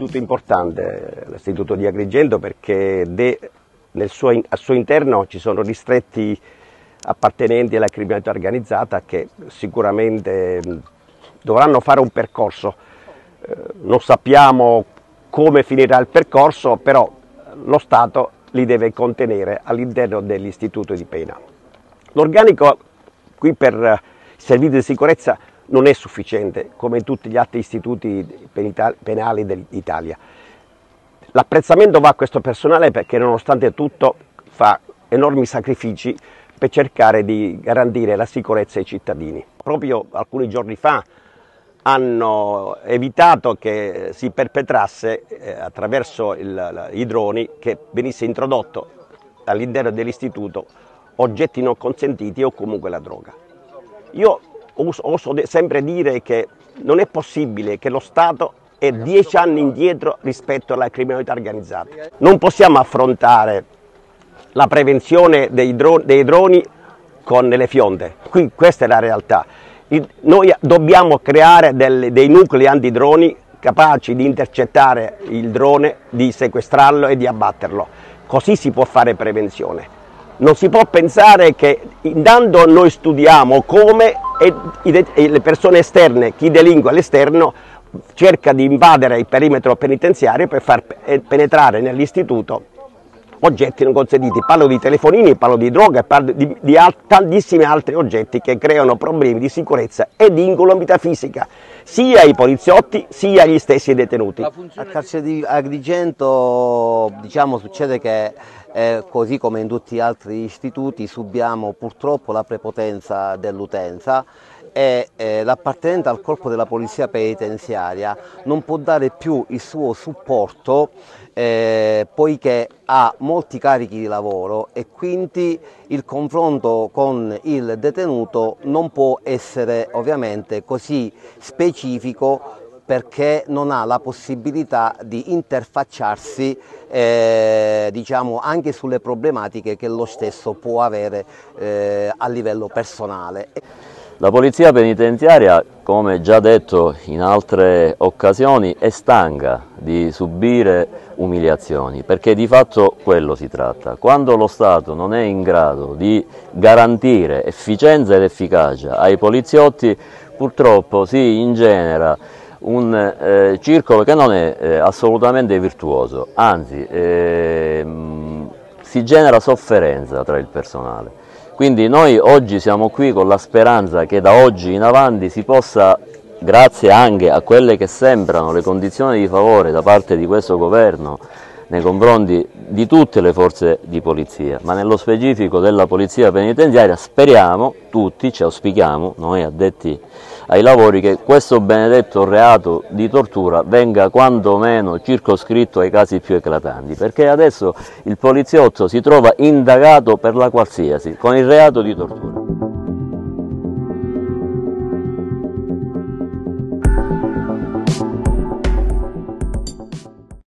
istituto importante, l'istituto di Agrigento, perché al suo interno ci sono ristretti appartenenti alla criminalità organizzata che sicuramente dovranno fare un percorso. Non sappiamo come finirà il percorso, però lo Stato li deve contenere all'interno dell'istituto di pena. L'organico qui per i servizi di sicurezza non è sufficiente, come in tutti gli altri istituti penali d'Italia. L'apprezzamento va a questo personale perché nonostante tutto fa enormi sacrifici per cercare di garantire la sicurezza ai cittadini. Proprio alcuni giorni fa hanno evitato che si perpetrasse attraverso i droni che venisse introdotto all'interno dell'istituto oggetti non consentiti o comunque la droga. Io oso sempre dire che non è possibile che lo Stato è 10 anni indietro rispetto alla criminalità organizzata. Non possiamo affrontare la prevenzione dei droni con le fionde, questa è la realtà. Noi dobbiamo creare dei nuclei antidroni capaci di intercettare il drone, di sequestrarlo e di abbatterlo, così si può fare prevenzione. Non si può pensare che intanto noi studiamo come le persone esterne, chi delinque all'esterno, cerca di invadere il perimetro penitenziario per far penetrare nell'istituto oggetti non consentiti. Parlo di telefonini, parlo di droga, parlo di tantissimi altri oggetti che creano problemi di sicurezza e di incolumità fisica sia ai poliziotti sia agli stessi detenuti. Al carcere di Agrigento succede che così come in tutti gli altri istituti subiamo purtroppo la prepotenza dell'utenza e l'appartenente al corpo della polizia penitenziaria non può dare più il suo supporto poiché ha molti carichi di lavoro e quindi il confronto con il detenuto non può essere ovviamente così specifico perché non ha la possibilità di interfacciarsi anche sulle problematiche che lo stesso può avere a livello personale. La polizia penitenziaria, come già detto in altre occasioni, è stanca di subire umiliazioni, perché di fatto quello si tratta. Quando lo Stato non è in grado di garantire efficienza ed efficacia ai poliziotti, purtroppo si ingenera un circolo che non è assolutamente virtuoso, anzi si genera sofferenza tra il personale. Quindi noi oggi siamo qui con la speranza che da oggi in avanti si possa, grazie anche a quelle che sembrano le condizioni di favore da parte di questo governo nei confronti di tutte le forze di polizia, ma nello specifico della polizia penitenziaria, speriamo tutti, ci auspichiamo, noi addetti ai lavori, che questo benedetto reato di tortura venga quantomeno circoscritto ai casi più eclatanti, perché adesso il poliziotto si trova indagato per la qualsiasi con il reato di tortura.